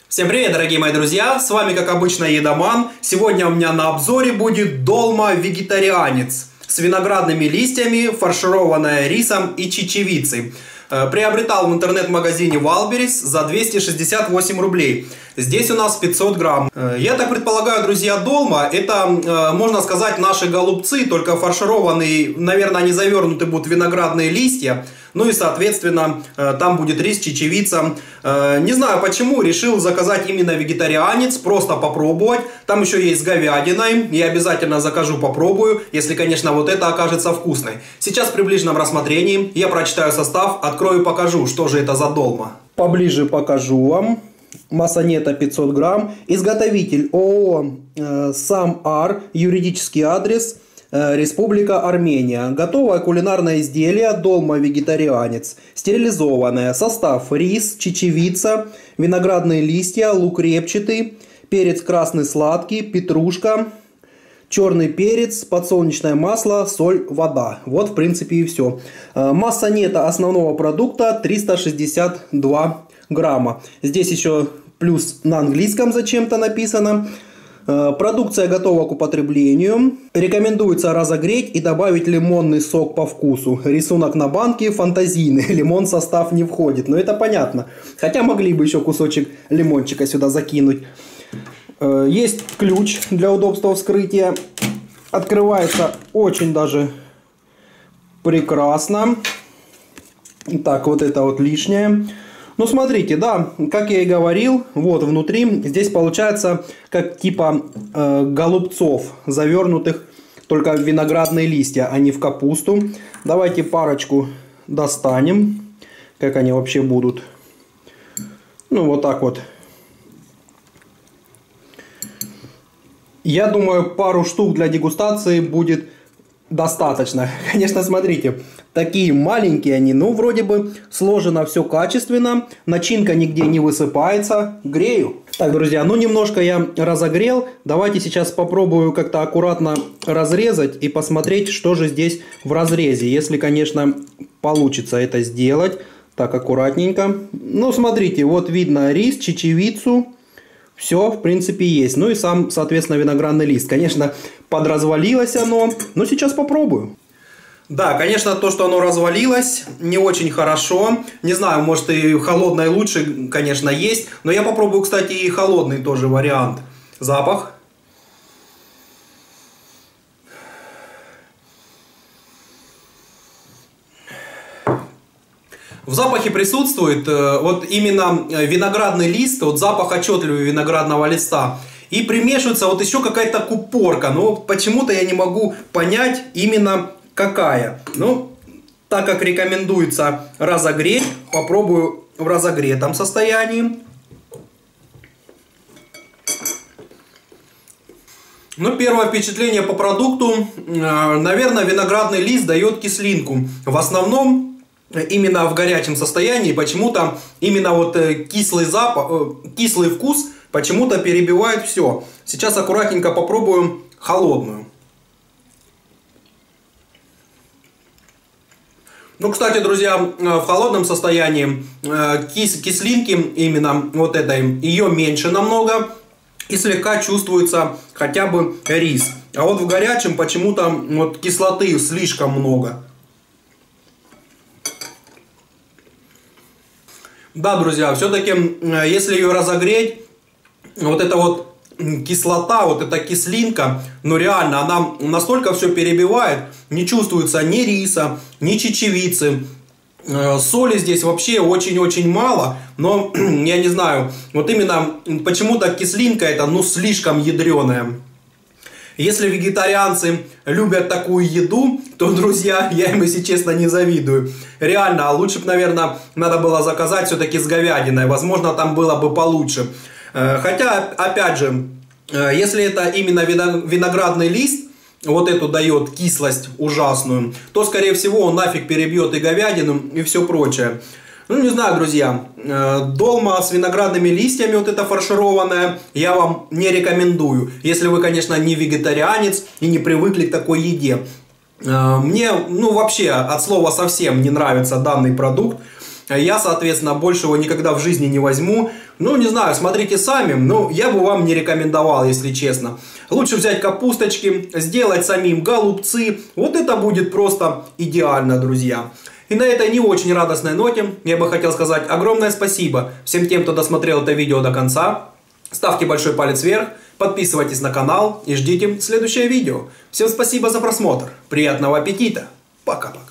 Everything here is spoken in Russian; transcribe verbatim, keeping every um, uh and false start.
Всем привет, дорогие мои друзья, с вами как обычно Едоман. Сегодня у меня на обзоре будет долма вегетарианец с виноградными листьями, фаршированная рисом и чечевицей. Приобретал в интернет-магазине Wildberries за двести шестьдесят восемь рублей. Здесь у нас пятьсот грамм. Я так предполагаю, друзья, долма это, можно сказать, наши голубцы, только фаршированные, наверное, они завернуты будут в виноградные листья. Ну и, соответственно, там будет рис, чечевица. Не знаю почему, решил заказать именно вегетарианец, просто попробовать. Там еще есть с говядиной, я обязательно закажу, попробую, если, конечно, вот это окажется вкусной. Сейчас при ближнем рассмотрении я прочитаю состав, открою и покажу, что же это за долма. Поближе покажу вам. Масса нетто пятьсот грамм. Изготовитель ООО э, СамАр, юридический адрес э, Республика Армения. Готовое кулинарное изделие долма вегетарианец. Стерилизованное. Состав: рис, чечевица, виноградные листья, лук репчатый, перец красный сладкий, петрушка, черный перец, подсолнечное масло, соль, вода. Вот в принципе и все. Э, масса нетто основного продукта триста шестьдесят два грамма. Здесь еще плюс на английском зачем-то написано. Продукция готова к употреблению. Рекомендуется разогреть и добавить лимонный сок по вкусу. Рисунок на банке фантазийный. Лимон в состав не входит. Но это понятно. Хотя могли бы еще кусочек лимончика сюда закинуть. Есть ключ для удобства вскрытия. Открывается очень даже прекрасно. Так, вот это вот лишнее. Ну, смотрите, да, как я и говорил, вот внутри здесь получается как типа э, голубцов, завернутых только в виноградные листья, а не в капусту. Давайте парочку достанем, как они вообще будут. Ну, вот так вот. Я думаю, пару штук для дегустации будет достаточно. Конечно, смотрите, такие маленькие они, ну, вроде бы сложено все качественно, начинка нигде не высыпается. Грею. Так, друзья, ну, немножко я разогрел. Давайте сейчас попробую как-то аккуратно разрезать и посмотреть, что же здесь в разрезе. Если, конечно, получится это сделать. Так, аккуратненько. Ну, смотрите, вот видно рис, чечевицу. Все, в принципе, есть. Ну и сам, соответственно, виноградный лист. Конечно, подразвалилось оно, но сейчас попробую. Да, конечно, то, что оно развалилось, не очень хорошо. Не знаю, может и холодное лучше, конечно, есть. Но я попробую, кстати, и холодный тоже вариант. Запах. В запахе присутствует вот именно виноградный лист, вот запах отчетливый виноградного листа. И примешивается вот еще какая-то купорка, но почему-то я не могу понять именно какая. Ну, так как рекомендуется разогреть, попробую в разогретом состоянии. Ну, первое впечатление по продукту, наверное, виноградный лист дает кислинку. В основном именно в горячем состоянии почему-то именно вот кислый запах, кислый вкус почему-то перебивает все. Сейчас аккуратненько попробуем холодную. Ну, кстати, друзья, в холодном состоянии кис кислинки именно вот этой, ее меньше намного. И слегка чувствуется хотя бы рис. А вот в горячем почему-то вот кислоты слишком много. Да, друзья, все-таки, если ее разогреть, вот эта вот кислота, вот эта кислинка, ну реально, она настолько все перебивает, не чувствуется ни риса, ни чечевицы. Соли здесь вообще очень-очень мало, но я не знаю, вот именно почему-то кислинка эта, ну, слишком ядреная. Если вегетарианцы любят такую еду, то, друзья, я им, если честно, не завидую. Реально, а лучше бы, наверное, надо было заказать все-таки с говядиной. Возможно, там было бы получше. Хотя, опять же, если это именно виноградный лист, вот эту дает кислость ужасную, то, скорее всего, он нафиг перебьет и говядину, и все прочее. Ну, не знаю, друзья, долма с виноградными листьями, вот эта фаршированная, я вам не рекомендую. Если вы, конечно, не вегетарианец и не привыкли к такой еде. Мне, ну, вообще, от слова совсем не нравится данный продукт. Я, соответственно, больше его никогда в жизни не возьму. Ну, не знаю, смотрите сами, но я бы вам не рекомендовал, если честно. Лучше взять капусточки, сделать самим голубцы. Вот это будет просто идеально, друзья. И на этой не очень радостной ноте я бы хотел сказать огромное спасибо всем тем, кто досмотрел это видео до конца. Ставьте большой палец вверх, подписывайтесь на канал и ждите следующее видео. Всем спасибо за просмотр, приятного аппетита, пока-пока.